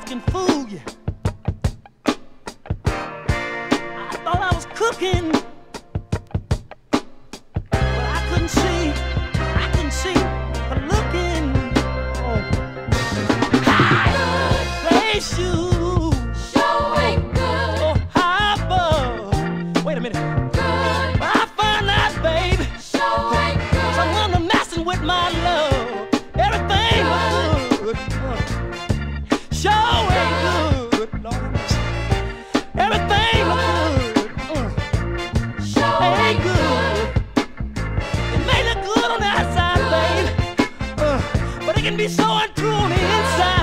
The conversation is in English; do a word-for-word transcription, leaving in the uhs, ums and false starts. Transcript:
can fool you. I thought I was cooking, but I couldn't see, I couldn't see her looking. Oh, high place you. Show ain't good. Oh, high above. Wait a minute. Good. I find out, baby, Show ain't good. someone messing with my love. Everything was good. Uh, Show ain't good. Lord have mercy. Everything was good. Uh, Show ain't good. It may look good on the outside, baby, uh, but it can be so untrue on the inside.